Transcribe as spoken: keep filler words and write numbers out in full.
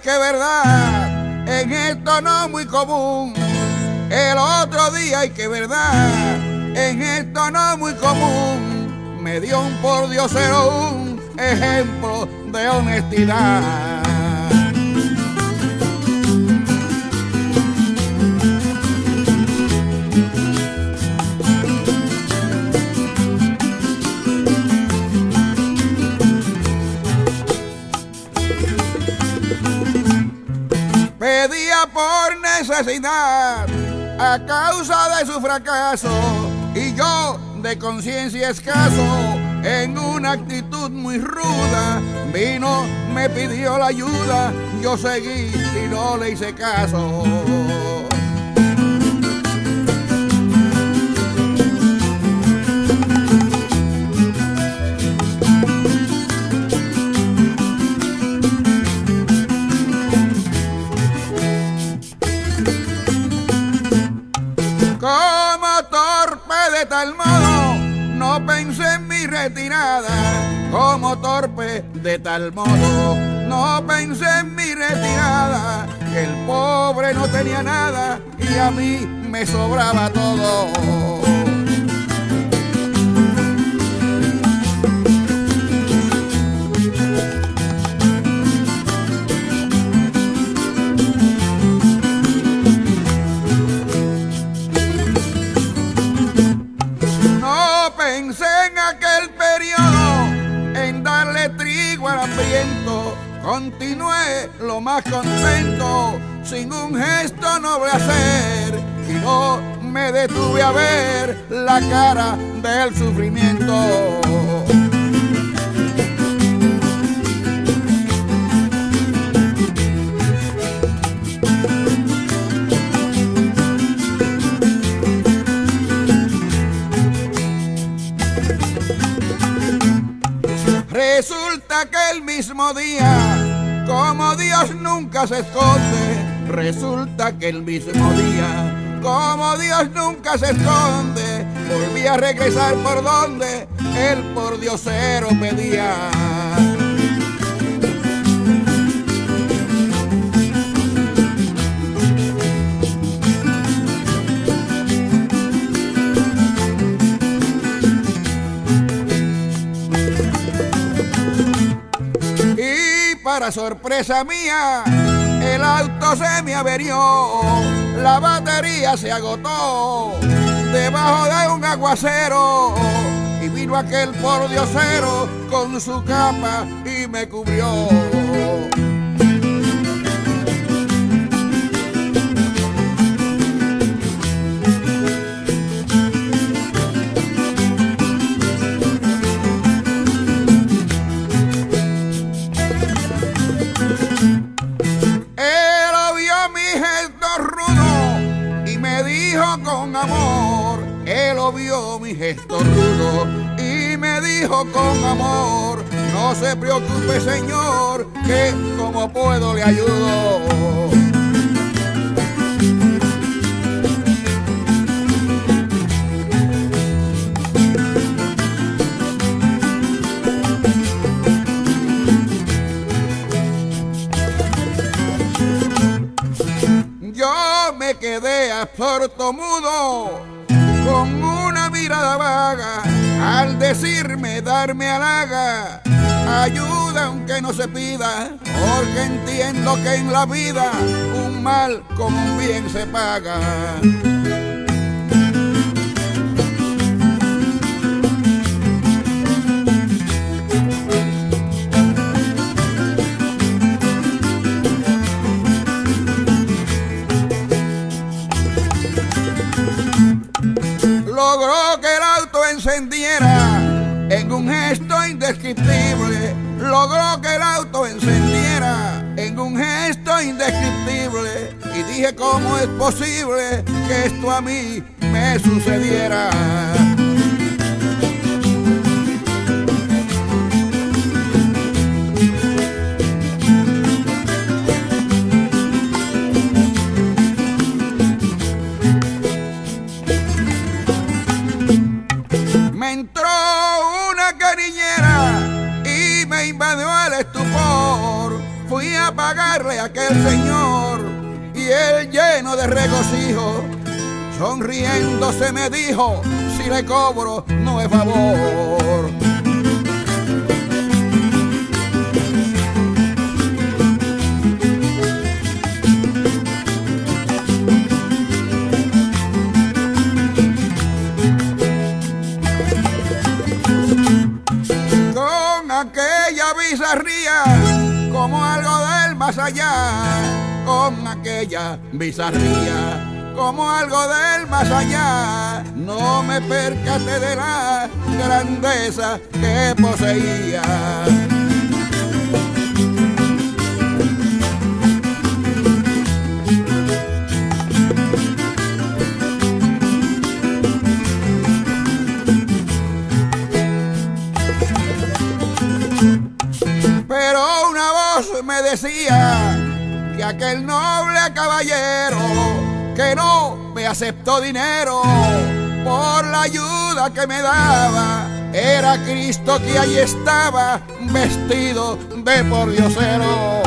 que verdad, en esto no muy común. El otro día, ay que verdad, en esto no muy común, me dio un pordiosero un ejemplo de honestidad. Pedía por necesidad a causa de su fracaso, y yo de conciencia escaso, en una actitud muy ruda, vino, me pidió la ayuda, yo seguí y no le hice caso. Como torpe de tal modo, no pensé en mi retirada. Como torpe de tal modo, no pensé en mi retirada. Que el pobre no tenía nada y a mí me sobraba todo. Pensé en aquel periodo en darle trigo al hambriento, continué lo más contento, sin un gesto noble hacer, y no me detuve a ver la cara del sufrimiento. Resulta que el mismo día, como Dios nunca se esconde, resulta que el mismo día, como Dios nunca se esconde, volví a regresar por donde el pordiosero pedía. Para sorpresa mía, el auto se me averió, la batería se agotó debajo de un aguacero, y vino aquel pordiosero con su capa y me cubrió. Con amor, él lo vio mi gesto rudo y me dijo con amor: no se preocupe señor, que como puedo le ayudo. Yo me quedé absorto mudo, con una mirada vaga, al decirme darme halaga, ayuda aunque no se pida, porque entiendo que en la vida un mal con un bien se paga. Logró que el auto encendiera en un gesto indescriptible. Logró que el auto encendiera en un gesto indescriptible. Y dije, ¿cómo es posible que esto a mí me sucediera? Me entró una cariñera y me invadió el estupor. Fui a pagar pagarle a aquel señor. Y él, lleno de regocijo, sonriéndose me dijo: si le cobro no es favor. Con aquella bizarría, como algo del más allá, con aquella bizarría, como algo del más allá, no me percaté de la grandeza que poseía. Pero una voz me decía que aquel noble caballero que no me aceptó dinero por la ayuda que me daba era Cristo, que allí estaba vestido de pordiosero.